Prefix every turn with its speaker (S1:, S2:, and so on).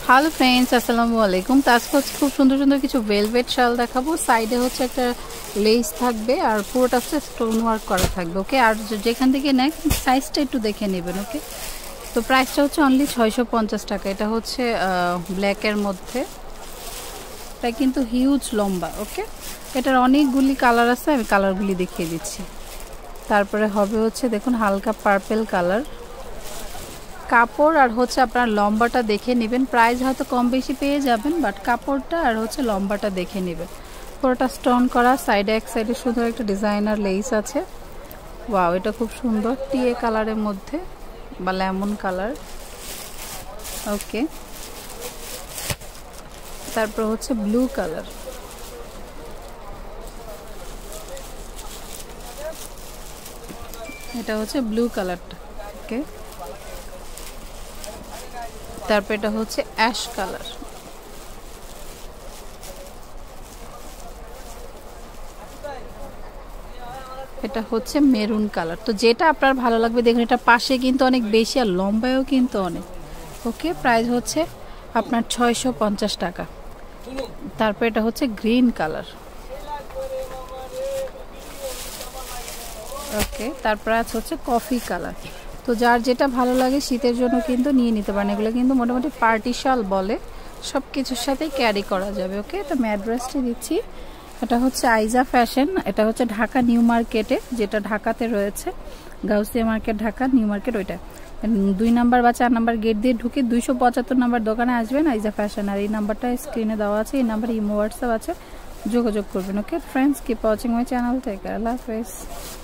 S1: Hello friends, আসসালামু আলাইকুম। তো আজকে খুব সুন্দর সুন্দর কিছু ভেলভেট শাল দেখাবো। সাইডে হচ্ছে একটা লেস থাকবে আর পুরোটা হচ্ছে স্টোন ওয়ার্ক করা থাকবে। ওকে, আর যেখান থেকে নেয় সাইজটা একটু দেখে নেবেন। ওকে, তো প্রাইসটা হচ্ছে অনলি 650 টাকা। এটা হচ্ছে ব্ল্যাকের মধ্যে, এটা কিন্তু হিউজ লম্বা। ওকে, এটার অনেকগুলি কালার আছে, আমি কালারগুলি দেখিয়ে দিচ্ছি। তারপরে হবে হচ্ছে দেখুন হালকা পার্পেল কালার। কাপড় আর হচ্ছে আপনার লম্বাটা দেখে নেবেন। প্রাইস হয়তো কম বেশি পেয়ে যাবেন, বাট কাপড়টা আর হচ্ছে লম্বাটা দেখে নেবেন। পুরোটা স্টোন করা, সাইডে এক সাইডে সুন্দর একটা ডিজাইনার লেস আছে। ওয়াও, এটা খুব সুন্দর টিয়ে কালারের মধ্যে বা লেমন কালার। ওকে, তারপর হচ্ছে ব্লু কালার। এটা হচ্ছে ব্লু কালারটা। ওকে, তারপর এটা হচ্ছে অ্যাশ কালার। এটা হচ্ছে মেরুন কালার। তো যেটা আপনার ভালো লাগবে দেখুন, এটা পাশে কিন্তু অনেক বেশি আর লম্বায়ও কিন্তু অনেক। ওকে, প্রাইস হচ্ছে আপনার 650 টাকা। তারপর এটা হচ্ছে গ্রিন কালার। ওকে, তারপর আছে হচ্ছে কফি কালার। তো যার যেটা ভালো লাগে শীতের জন্য কিন্তু নিয়ে নিতে পারেন। এগুলো কিন্তু মোটামুটি পার্টি শাল বলে, সব কিছুর সাথেই ক্যারি করা যাবে। ওকে, তো আমি অ্যাড্রেসটি দিচ্ছি। এটা হচ্ছে আইজা ফ্যাশন, এটা হচ্ছে ঢাকা নিউ মার্কেটে, যেটা ঢাকাতে রয়েছে, Gausia market Dhaka new market. ওইটা 2 নাম্বার বা 4 নাম্বার গেট দিয়ে ঢুকে 275 নাম্বার দোকানে আসবেন, আইজা ফ্যাশন। আর এই নাম্বারটা স্ক্রিনে দেওয়া আছে, এই নাম্বারে ইমো হোয়াটসঅ্যাপ আছে, যোগাযোগ করবেন। Okay friends, keep watching my channel. Take care, আল্লাহ হাফেজ।